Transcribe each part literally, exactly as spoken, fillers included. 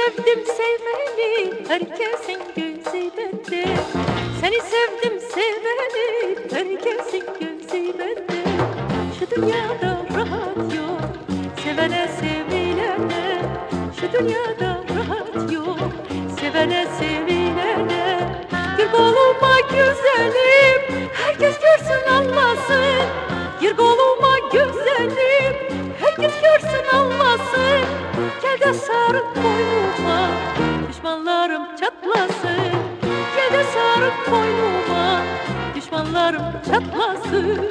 sevdim sevmeli, herkesin gözü bende. Seni sevdim sevmeli, herkesin gözü bende. Şu dünyada rahat yok, sevene sevilene. Şu dünyada rahat yok, sevene sevilene. Gir koluma güzelim, herkes görsün anlasın. Gir koluma güzelim, herkes görsün anlasın. Gel de sarıl boynuma, düşmanlarım çatlasın. Gel de sarıl boynuma, düşmanlarım çatlasın.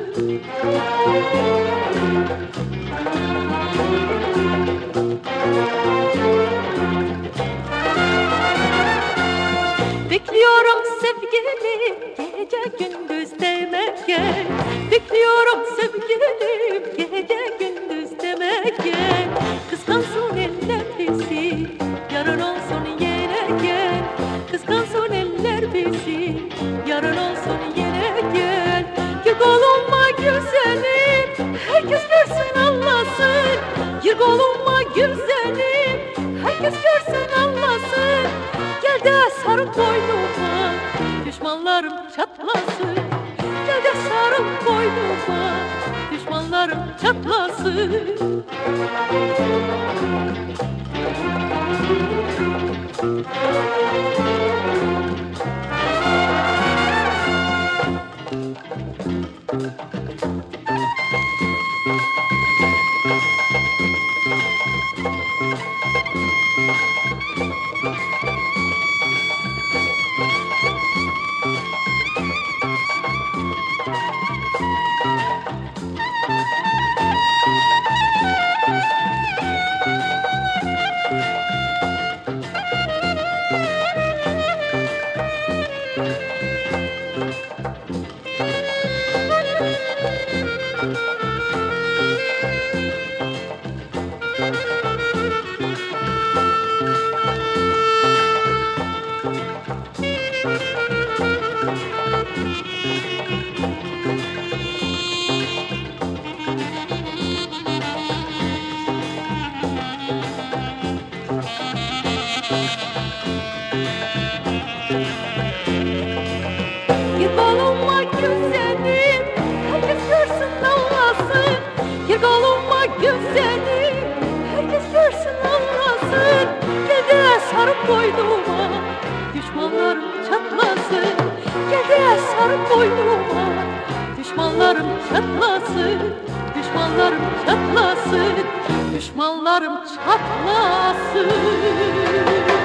Bekliyorum sevgilim, gece gündüz demek gel. Bekliyorum sevgilim, gece gündüz demek gel. Kıskansın eller bizi, yarın olsun yine gel. Kıskansın eller bizi, yarın olsun yine gel. Gir koluma güzelim, herkes görsün anlasın. Gir koluma güzelim, herkes görsün anlasın. Gel de sarıl boynuma, düşmanlarım çatlasın. Gel de sarıl boynuma, düşmanlarım çatlasın. Gir koluma güzelim, herkes görsün anlasın. Gir koluma güzelim, herkes görsün anlasın. Gel de sarıl boynuma, düşmanlarım çatlasın. Gel de sarıl boynuma, düşmanlarım çatlasın. Düşmanlarım çatlasın, düşmanlarım çatlasın.